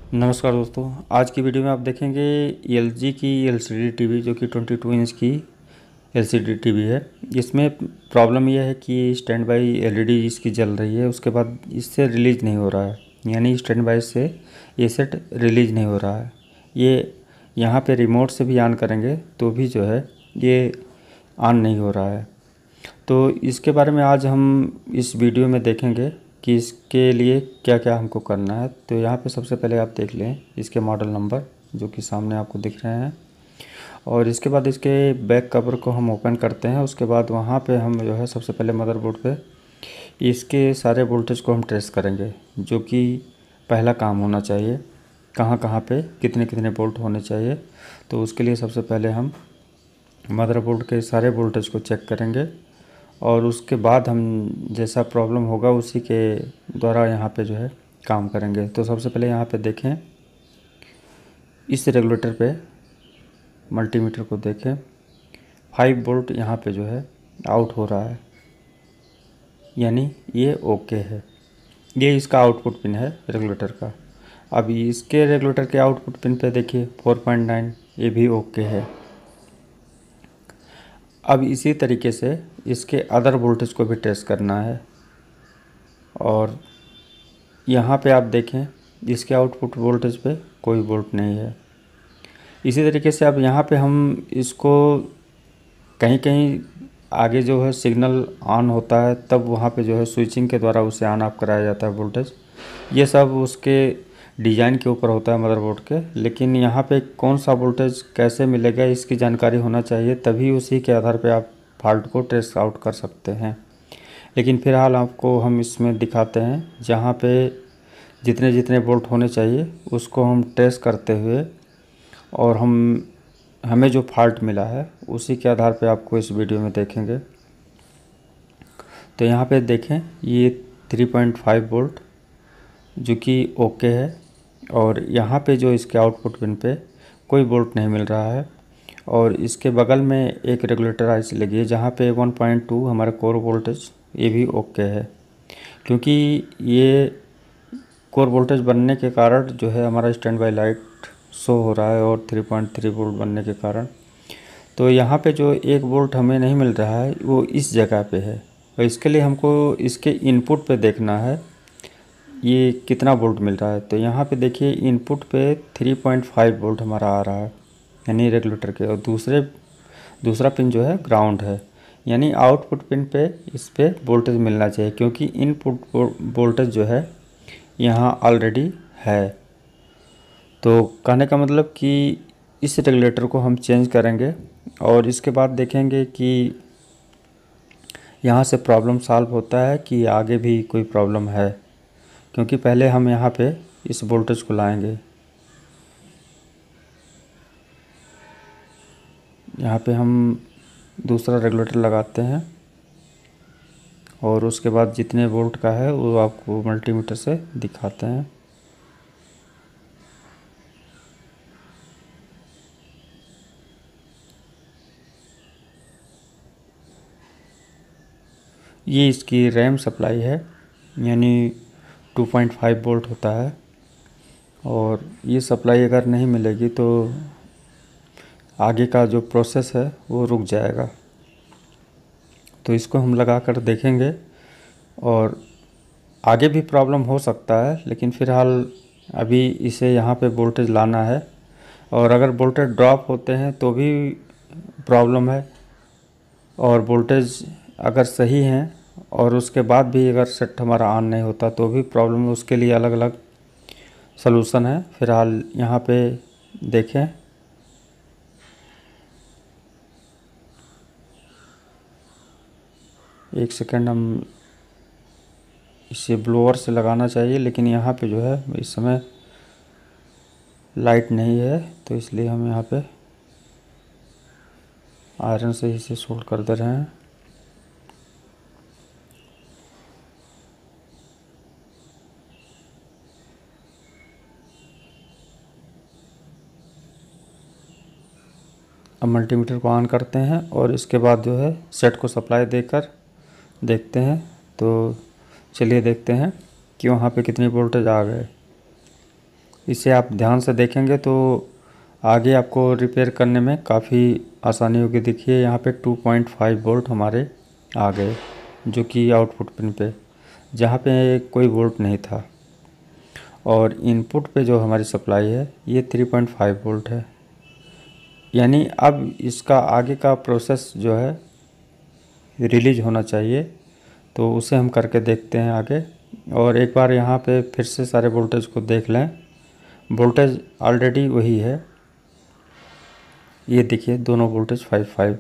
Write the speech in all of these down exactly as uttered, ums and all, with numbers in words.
नमस्कार दोस्तों, आज की वीडियो में आप देखेंगे एलजी की एलसीडी टीवी जो कि बाईस इंच की एलसीडी टीवी है। इसमें प्रॉब्लम यह है कि स्टैंड बाई एलईडी इसकी जल रही है, उसके बाद इससे रिलीज़ नहीं हो रहा है, यानी स्टैंड बाई से ये सेट रिलीज़ नहीं हो रहा है। ये यहाँ पे रिमोट से भी ऑन करेंगे तो भी जो है ये ऑन नहीं हो रहा है। तो इसके बारे में आज हम इस वीडियो में देखेंगे कि इसके लिए क्या क्या हमको करना है। तो यहाँ पे सबसे पहले आप देख लें इसके मॉडल नंबर जो कि सामने आपको दिख रहे हैं, और इसके बाद इसके बैक कवर को हम ओपन करते हैं। उसके बाद वहाँ पे हम जो है सबसे पहले मदरबोर्ड पे इसके सारे वोल्टेज को हम ट्रेस करेंगे, जो कि पहला काम होना चाहिए, कहाँ कहाँ पे कितने कितने वोल्ट होने चाहिए। तो उसके लिए सबसे पहले हम मदरबोर्ड के सारे वोल्टेज को चेक करेंगे और उसके बाद हम जैसा प्रॉब्लम होगा उसी के द्वारा यहाँ पे जो है काम करेंगे। तो सबसे पहले यहाँ पे देखें, इस रेगुलेटर पे मल्टीमीटर को देखें, फाइव वोल्ट यहाँ पे जो है आउट हो रहा है, यानी ये ओके है। ये इसका आउटपुट पिन है रेगुलेटर का। अब इसके रेगुलेटर के आउटपुट पिन पे देखिए फोर पॉइंट नाइन, ये भी ओके है। अब इसी तरीके से इसके अदर वोल्टेज को भी टेस्ट करना है, और यहाँ पे आप देखें इसके आउटपुट वोल्टेज पे कोई वोल्ट नहीं है। इसी तरीके से अब यहाँ पे हम इसको कहीं कहीं आगे जो है सिग्नल ऑन होता है, तब वहाँ पे जो है स्विचिंग के द्वारा उसे ऑन ऑफ कराया जाता है वोल्टेज। ये सब उसके डिज़ाइन के ऊपर होता है मदरबोर्ड के, लेकिन यहाँ पे कौन सा वोल्टेज कैसे मिलेगा इसकी जानकारी होना चाहिए, तभी उसी के आधार पे आप फॉल्ट को ट्रेस आउट कर सकते हैं। लेकिन फ़िलहाल आपको हम इसमें दिखाते हैं जहाँ पे जितने जितने वोल्ट होने चाहिए उसको हम ट्रेस करते हुए, और हम हमें जो फॉल्ट मिला है उसी के आधार पे आपको इस वीडियो में देखेंगे। तो यहाँ पे देखें ये थ्री पॉइंट फाइव वोल्ट जो कि ओके है, और यहाँ पे जो इसके आउटपुट पिन पे कोई वोल्ट नहीं मिल रहा है। और इसके बगल में एक रेगुलेटर आईसी लगी है जहाँ पे वन पॉइंट टू हमारा कोर वोल्टेज, ये भी ओके है, क्योंकि ये कोर वोल्टेज बनने के कारण जो है हमारा स्टैंड बाई लाइट शो हो रहा है, और थ्री पॉइंट थ्री वोल्ट बनने के कारण। तो यहाँ पे जो एक वोल्ट हमें नहीं मिल रहा है वो इस जगह पे है, और इसके लिए हमको इसके इनपुट पे देखना है ये कितना वोल्ट मिल रहा है। तो यहाँ पे देखिए इनपुट पे थ्री पॉइंट फाइव वोल्ट हमारा आ रहा है, यानी रेगुलेटर के, और दूसरे दूसरा पिन जो है ग्राउंड है, यानी आउटपुट पिन पे इस पे वोल्टेज मिलना चाहिए, क्योंकि इनपुट वोल्टेज जो है यहाँ ऑलरेडी है। तो कहने का मतलब कि इस रेगुलेटर को हम चेंज करेंगे, और इसके बाद देखेंगे कि यहाँ से प्रॉब्लम सॉल्व होता है कि आगे भी कोई प्रॉब्लम है, क्योंकि पहले हम यहाँ पे इस वोल्टेज को लाएंगे। यहाँ पे हम दूसरा रेगुलेटर लगाते हैं, और उसके बाद जितने वोल्ट का है वो आपको मल्टीमीटर से दिखाते हैं। ये इसकी रैम सप्लाई है, यानी टू पॉइंट फाइव वोल्ट होता है, और ये सप्लाई अगर नहीं मिलेगी तो आगे का जो प्रोसेस है वो रुक जाएगा। तो इसको हम लगा कर देखेंगे, और आगे भी प्रॉब्लम हो सकता है, लेकिन फ़िलहाल अभी इसे यहाँ पे वोल्टेज लाना है। और अगर वोल्टेज ड्रॉप होते हैं तो भी प्रॉब्लम है, और वोल्टेज अगर सही हैं और उसके बाद भी अगर सेट हमारा ऑन नहीं होता तो भी प्रॉब्लम है। उसके लिए अलग अलग सलूशन है। फ़िलहाल यहाँ पे देखें, एक सेकेंड, हम इसे ब्लोअर से लगाना चाहिए, लेकिन यहाँ पे जो है इस समय लाइट नहीं है, तो इसलिए हम यहाँ पे आयरन से इसे सोल्ड कर दे रहे हैं। अब मल्टीमीटर को ऑन करते हैं, और इसके बाद जो है सेट को सप्लाई देकर देखते हैं। तो चलिए देखते हैं कि वहाँ पे कितनी वोल्टेज आ गए। इसे आप ध्यान से देखेंगे तो आगे आपको रिपेयर करने में काफ़ी आसानी होगी। देखिए यहाँ पे टू पॉइंट फाइव वोल्ट हमारे आ गए, जो कि आउटपुट पिन पे, जहाँ पे कोई वोल्ट नहीं था। और इनपुट पे जो हमारी सप्लाई है ये थ्री पॉइंट फाइव वोल्ट है। यानी अब इसका आगे का प्रोसेस जो है रिलीज होना चाहिए, तो उसे हम करके देखते हैं आगे। और एक बार यहाँ पे फिर से सारे वोल्टेज को देख लें। वोल्टेज ऑलरेडी वही है, ये देखिए दोनों वोल्टेज फाइव फाइव।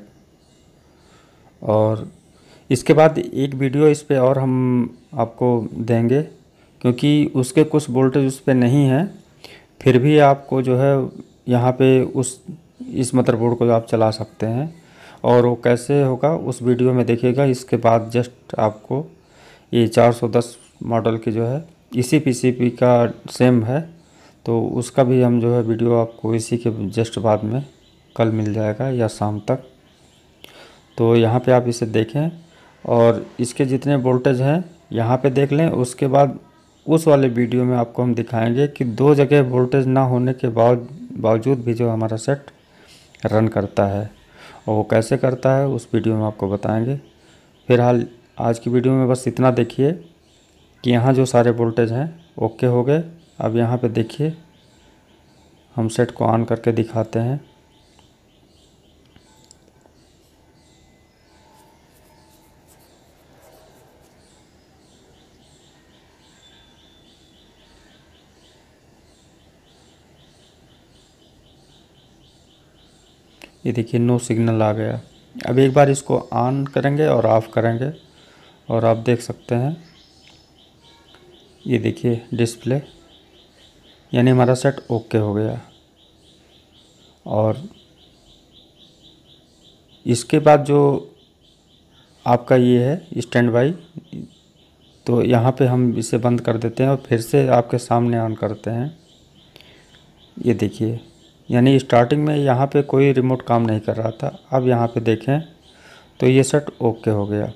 और इसके बाद एक वीडियो इस पे और हम आपको देंगे, क्योंकि उसके कुछ वोल्टेज उस पे नहीं है, फिर भी आपको जो है यहाँ पे उस इस मदरबोर्ड को आप चला सकते हैं। और वो कैसे होगा उस वीडियो में देखिएगा। इसके बाद जस्ट आपको ये चार सौ दस मॉडल की जो है इसी पीसीबी का सेम है, तो उसका भी हम जो है वीडियो आपको इसी के जस्ट बाद में कल मिल जाएगा या शाम तक। तो यहाँ पे आप इसे देखें और इसके जितने वोल्टेज हैं यहाँ पे देख लें। उसके बाद उस वाले वीडियो में आपको हम दिखाएंगे कि दो जगह वोल्टेज ना होने के बाद बावजूद भी जो हमारा सेट रन करता है, और वो कैसे करता है उस वीडियो में आपको बताएंगे। फिलहाल आज की वीडियो में बस इतना देखिए कि यहाँ जो सारे वोल्टेज हैं ओके हो गए। अब यहाँ पे देखिए हम सेट को ऑन करके दिखाते हैं। ये देखिए नो सिग्नल आ गया। अब एक बार इसको ऑन करेंगे और ऑफ़ करेंगे और आप देख सकते हैं, ये देखिए डिस्प्ले, यानी हमारा सेट ओके हो गया। और इसके बाद जो आपका ये है स्टैंड बाई, तो यहाँ पे हम इसे बंद कर देते हैं और फिर से आपके सामने ऑन करते हैं। ये देखिए, यानी स्टार्टिंग में यहाँ पे कोई रिमोट काम नहीं कर रहा था, अब यहाँ पे देखें तो ये सेट ओके हो गया।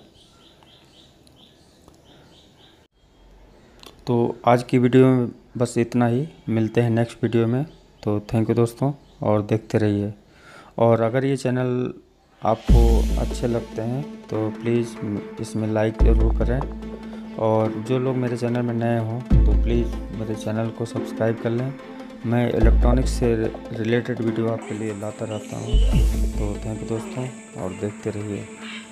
तो आज की वीडियो में बस इतना ही, मिलते हैं नेक्स्ट वीडियो में। तो थैंक यू दोस्तों, और देखते रहिए। और अगर ये चैनल आपको अच्छे लगते हैं तो प्लीज़ इसमें लाइक ज़रूर करें, और जो लोग मेरे चैनल में नए हों तो प्लीज़ मेरे चैनल को सब्सक्राइब कर लें। मैं इलेक्ट्रॉनिक्स से रिलेटेड वीडियो आपके लिए लाता रहता हूँ। तो थैंक यू दोस्तों, और देखते रहिए।